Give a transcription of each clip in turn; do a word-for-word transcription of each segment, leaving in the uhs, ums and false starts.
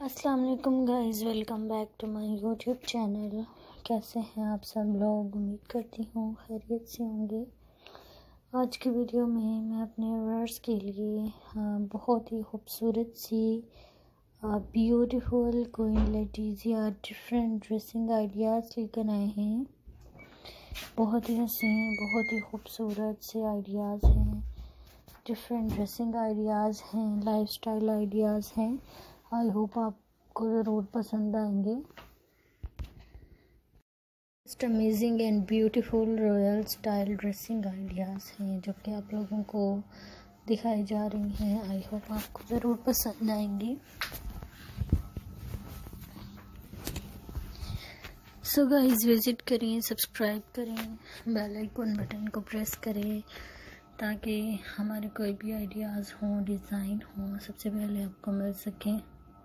अस्सलाम वालेकुम guys, welcome back to my YouTube channel. कैसे हैं आप सब लोग? उम्मीद करती हूँ खैरियत से होंगे। आज की वीडियो में मैं अपने व्यूअर्स के लिए हाँ, बहुत ही खूबसूरत सी beautiful queen Letizia different dressing ideas लेकर आए हैं। बहुत ही हसीन, बहुत ही खूबसूरत से आइडियाज़ हैं, डिफरेंट ड्रेसिंग आइडियाज़ हैं, लाइफस्टाइल आइडियाज़ हैं। आई होप आपको ज़रूर पसंद आएंगे। Just amazing and beautiful royal style dressing ideas हैं जो कि आप लोगों को दिखाई जा रही हैं। आई होप आपको ज़रूर पसंद आएंगी। सो गाइस, विज़िट करें, सब्सक्राइब करें, बेल आइकन बटन को प्रेस करें ताकि हमारे कोई भी आइडियाज़ हों, डिज़ाइन हों, सबसे पहले आपको मिल सकें।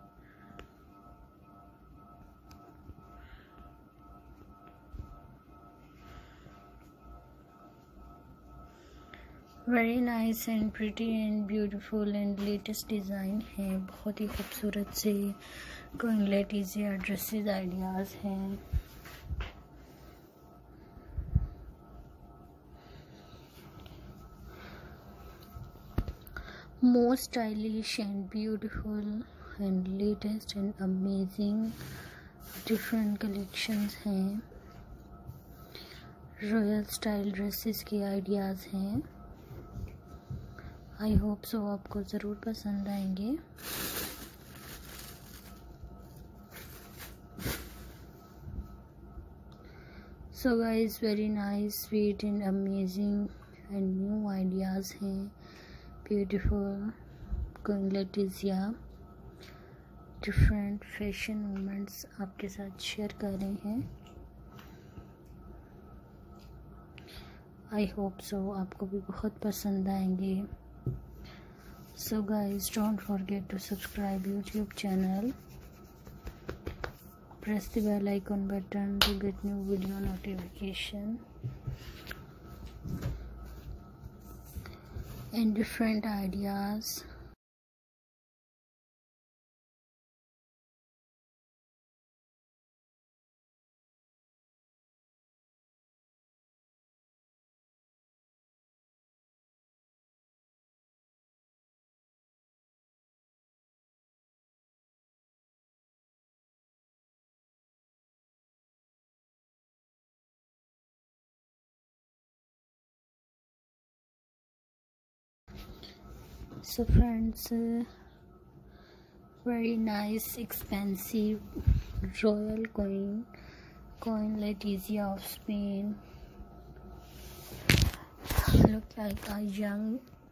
Very nice and pretty and beautiful and latest design है। बहुत ही खूबसूरत से क्वीन लेटिजिया ड्रेसेस आइडियाज़ हैं। Most stylish and beautiful and latest and amazing different collections हैं। रॉयल स्टाइल ड्रेसेस के आइडियाज़ हैं। आई होप सो आपको ज़रूर पसंद आएंगे। So guys, very nice, sweet and amazing and new ideas हैं। Beautiful queen Letizia different fashion moments आपके साथ शेयर कर रहे हैं। आई होप सो आपको भी बहुत पसंद आएंगे। So guys, don't forget to subscribe YouTube channel. Press the bell icon button to get new video notification and different ideas. So friends, uh, very nice, expensive royal queen, Queen Letizia of Spain. Look like a young